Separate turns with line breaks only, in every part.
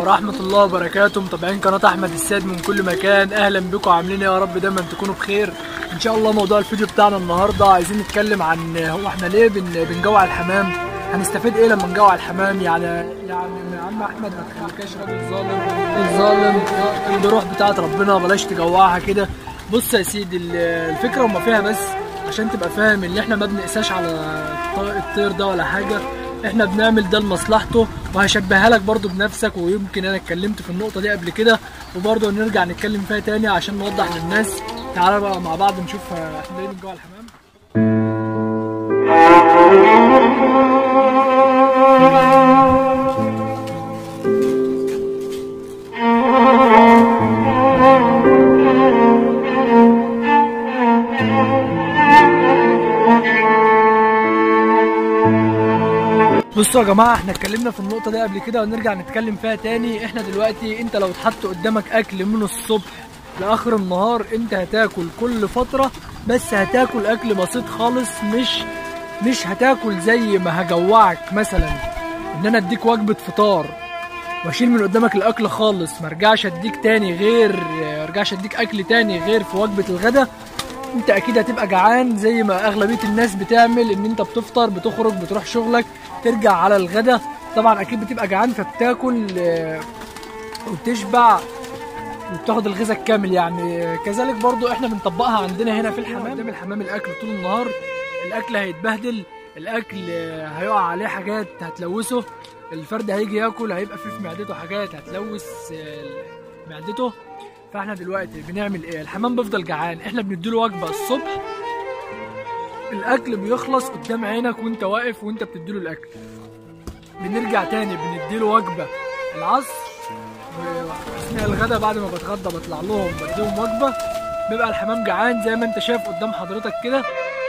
ورحمة الله وبركاته. متابعين قناة أحمد السيد من كل مكان، أهلا بكم. عاملين إيه يا رب؟ دايما تكونوا بخير إن شاء الله. موضوع الفيديو بتاعنا النهاردة عايزين نتكلم عن هو إحنا ليه بنجوع الحمام؟ هنستفيد إيه لما نجوع الحمام؟ يعني يا عم أحمد ما تخليكاش راجل ظالم الروح بتاعت ربنا، بلاش تجوعها كده. بص يا سيدي، الفكرة هما فيها بس عشان تبقى فاهم ان احنا ما بنقساش على الطير ده ولا حاجة، احنا بنعمل ده لمصلحته. وهشبهها لك برضو بنفسك، ويمكن انا اتكلمت في النقطة دي قبل كده وبرضو نرجع نتكلم فيها تاني عشان نوضح للناس. تعالى بقى مع بعض نشوف احنا ليه بنجوع الحمام. بصوا يا جماعه، احنا اتكلمنا في النقطه دي قبل كده ونرجع نتكلم فيها تاني. احنا دلوقتي انت لو اتحط قدامك اكل من الصبح لاخر النهار، انت هتاكل كل فتره، بس هتاكل اكل بسيط خالص. مش هتاكل زي ما هجوعك مثلا ان انا اديك وجبه فطار واشيل من قدامك الاكل خالص، ما ارجعش اديك اكل تاني غير في وجبه الغدا. انت اكيد هتبقى جعان زي ما اغلبيه الناس بتعمل، ان انت بتفطر، بتخرج، بتروح شغلك، ترجع على الغدا، طبعا اكيد بتبقى جعان فبتاكل وتشبع وبتاخد الغذاء الكامل. يعني كذلك برضو احنا بنطبقها عندنا هنا في الحمام. قدام الحمام الاكل طول النهار، الاكل هيتبهدل، الاكل هيقع عليه حاجات هتلوثه، الفرد هيجي ياكل هيبقى فيه في معدته حاجات هتلوث معدته. فاحنا دلوقتي بنعمل ايه؟ الحمام بيفضل جعان، احنا بنديله وجبه الصبح، الاكل بيخلص قدام عينك وانت واقف وانت بتديله الاكل. بنرجع تاني بنديله وجبه العصر، اثناء الغدا بعد ما بتغدى بطلع لهم بديهم وجبه. بيبقى الحمام جعان زي ما انت شايف قدام حضرتك كده.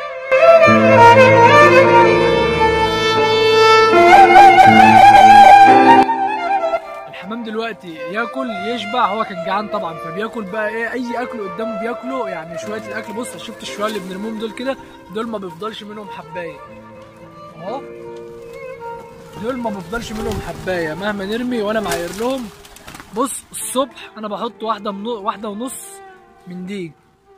الحمام دلوقتي ياكل يشبع، هو كان جعان طبعا فبياكل بقى ايه؟ اي اكل قدامه بياكله. يعني شويه الاكل، بص شفت الشويه اللي بنرميهم دول كده، دول ما بيفضلش منهم حبايه اهو، دول ما بيفضلش منهم حبايه مهما نرمي وانا معاير لهم. بص الصبح انا بحط واحده ونص من دي.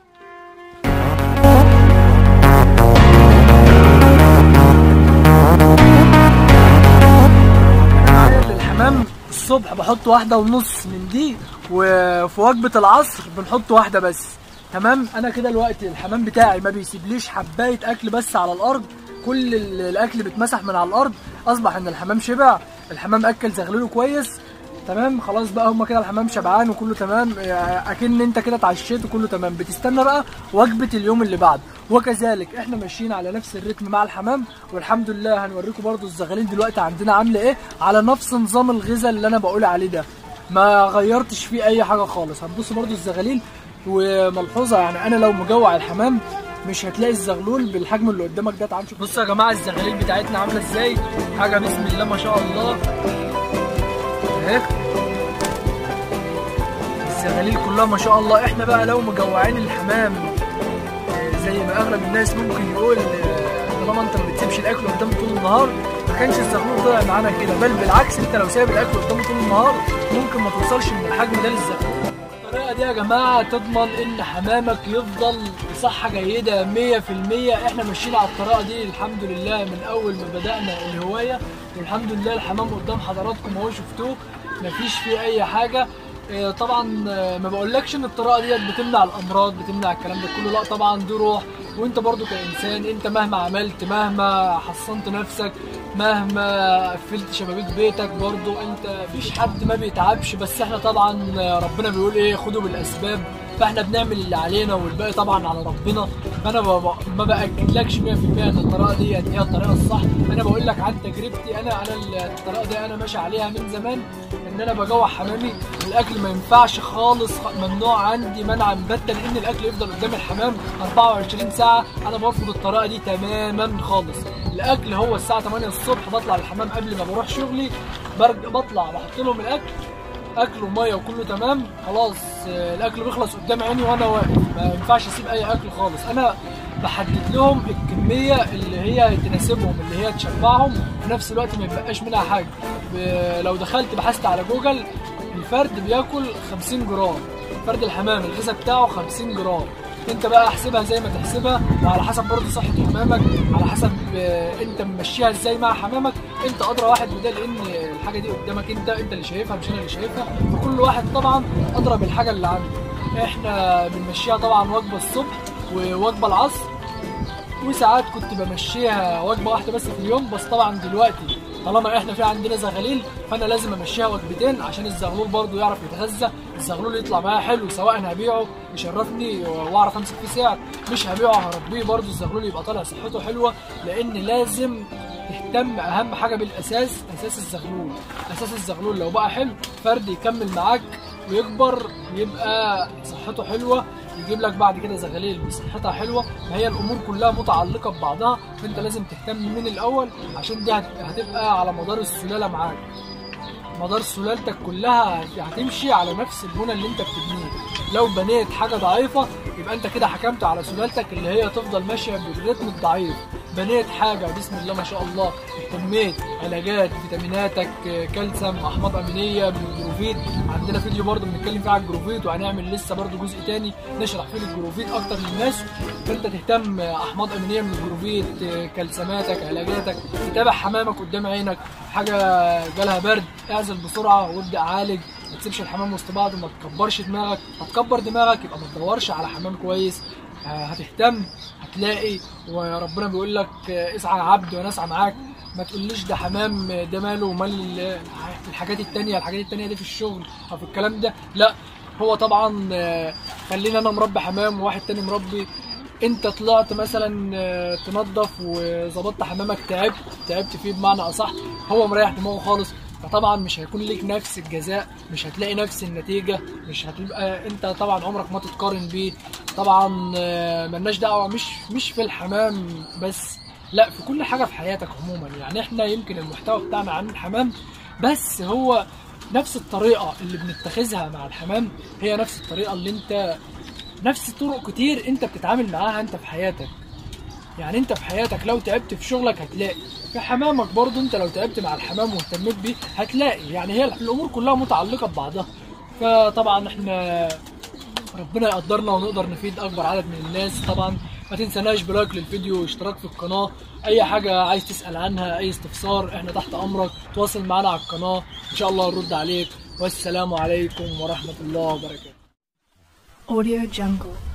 للحمام الصبح بحط واحده ونص من دي، وفي وجبه العصر بنحط واحده بس. تمام، انا كده دلوقتي الحمام بتاعي ما بيسيبليش حبايه اكل بس على الارض، كل الاكل بيتمسح من على الارض. اصبح ان الحمام شبع، الحمام اكل زغلله كويس. تمام، خلاص بقى هما كده الحمام شبعان وكله تمام، اكن انت كده اتعشيت وكله تمام. بتستنى بقى وجبه اليوم اللي بعده، وكذلك احنا ماشيين على نفس الريتم مع الحمام. والحمد لله هنوريكم برضو الزغالين دلوقتي عندنا عامله ايه، على نفس نظام الغذاء اللي انا بقول عليه ده، ما غيرتش فيه اي حاجه خالص. هتبصوا برضو الزغالين، وملحوظه يعني انا لو مجوع الحمام مش هتلاقي الزغلول بالحجم اللي قدامك ده. تعالوا نشوف. بصوا يا جماعه الزغاليل بتاعتنا عامله ازاي، حاجه بسم الله ما شاء الله اهي. الزغاليل كلها ما شاء الله. احنا بقى لو مجوعين الحمام زي ما اغلب الناس ممكن يقول، طالما انت ما بتسيبش الاكل قدامه طول النهار، ما كانش الزغلول طلع معانا كده. بل بالعكس، انت لو سايب الاكل قدامه طول النهار ممكن ما توصلش من الحجم ده للزغلول. الطريقه دي يا جماعه تضمن ان حمامك يفضل بصحه جيده 100%. احنا ماشيين على الطريقه دي الحمد لله من اول ما بدانا الهوايه، والحمد لله الحمام قدام حضراتكم اهو شفتوه، مفيش فيه اي حاجه. طبعا ما بقولكش ان الطريقه ديت بتمنع الامراض، بتمنع الكلام ده كله، لا طبعا دي روح. وانت برضو كانسان، انت مهما عملت، مهما حصنت نفسك، مهما قفلت شبابيك بيتك، برضو انت مفيش حد ما بيتعبش. بس احنا طبعا ربنا بيقول ايه؟ خدوا بالاسباب. فاحنا بنعمل اللي علينا والباقي طبعا على ربنا. فانا ما باكدلكش 100% ان الطريقه ديت هي الطريقه الصح. انا بقول لك عن تجربتي، انا الطريقه دي انا ماشي عليها من زمان، ان انا بجوع حمامي. الاكل ما ينفعش خالص، ممنوع عندي منع مبتة ان الاكل يفضل قدام الحمام 24 ساعه. انا برفض الطريقه دي تماما خالص. الاكل هو الساعه 8 الصبح بطلع الحمام قبل ما بروح شغلي، بطلع بحط لهم الاكل، اكل وميه وكله تمام. خلاص الاكل بيخلص قدام عيني وانا واقف، ما ينفعش اسيب اي اكل خالص. انا بحدد لهم الكميه اللي هي تناسبهم، اللي هي تشبعهم، وفي نفس الوقت ما يبقاش منها حاجه. لو دخلت بحثت على جوجل الفرد بياكل 50 جرام، فرد الحمام الغذاء بتاعه 50 جرام. انت بقى احسبها زي ما تحسبها، وعلى حسب برضه صحه حمامك، على حسب انت ممشيها ازاي مع حمامك. انت ادرى واحد بده، لان الحاجه دي قدامك انت اللي شايفها مش انا اللي شايفها، فكل واحد طبعا ادرى بالحاجه اللي عنده. احنا بنمشيها طبعا وجبه الصبح ووجبه العصر، وساعات كنت بمشيها وجبه واحده بس في اليوم. بس طبعا دلوقتي طالما احنا في عندنا زغاليل، فانا لازم امشيها وجبتين عشان الزغلول برضو يعرف يتغذى، الزغلول يطلع معايا حلو، سواء هبيعه يشرفني واعرف امسك فيه سعر، مش هبيعه هربيه برضو الزغلول يبقى طالع صحته حلوه. لان لازم تهتم اهم حاجه بالاساس، اساس الزغلول. اساس الزغلول لو بقى حلو، فرد يكمل معاك ويكبر ويبقى صحته حلوه، يجيب لك بعد كده زغاليل بصحتها حلوه. فهي الامور كلها متعلقه ببعضها، فانت لازم تهتم من الاول، عشان دي هتبقى على مدار السلاله معاك. مدار سلالتك كلها هتمشي على نفس البنى اللي انت بتبنيه. لو بنيت حاجه ضعيفه يبقى انت كده حكمت على سلالتك اللي هي تفضل ماشيه بالريتم الضعيف. بنيت حاجه بسم الله ما شاء الله، اهتميت، علاجات، فيتاميناتك، كالسيوم، احماض امينيه من الجروفيت. عندنا فيديو برضه بنتكلم فيه على الجروفيت، وهنعمل لسه برضه جزء تاني نشرح فيه الجروفيت اكتر للناس. فانت تهتم احماض امينيه من الجروفيت، كالسيوماتك، علاجاتك، تتابع حمامك قدام عينك. حاجه جالها برد اعزل بسرعه وابدا عالج، ما تسيبش الحمام وسط بعض، وما تكبرش دماغك. هتكبر دماغك يبقى ما تدورش على حمام كويس. هتهتم هتلاقي، وربنا بيقول لك اسعى يا عبد وانا اسعى معاك. ما تقوليش ده حمام ده ماله ومال الحاجات التانية، الحاجات التانية دي في الشغل او في الكلام ده، لا. هو طبعا خلينا انا مربي حمام وواحد تاني مربي، انت طلعت مثلا تنظف وظبطت حمامك، تعبت فيه بمعنى اصح، هو مريح دماغه خالص، فطبعا مش هيكون ليك نفس الجزاء، مش هتلاقي نفس النتيجه، مش هتبقى انت طبعا عمرك ما تتقارن بيه. طبعا ملناش دعوه، مش في الحمام بس، لا في كل حاجه في حياتك عموما. يعني احنا يمكن المحتوى بتاعنا عن الحمام، بس هو نفس الطريقه اللي بنتخذها مع الحمام هي نفس الطريقه اللي انت، نفس طرق كتير انت بتتعامل معاها انت في حياتك. يعني انت في حياتك لو تعبت في شغلك هتلاقي في حمامك برضو، انت لو تعبت مع الحمام واهتميت بيه هتلاقي. يعني هي الامور كلها متعلقه ببعضها. فطبعا احنا ربنا يقدرنا ونقدر نفيد اكبر عدد من الناس. طبعا ما تنسناش بلايك للفيديو واشتراك في القناه. اي حاجه عايز تسال عنها، اي استفسار، احنا تحت امرك، تواصل معنا على القناه ان شاء الله نرد عليك. والسلام عليكم ورحمه الله وبركاته.
Audio Jungle.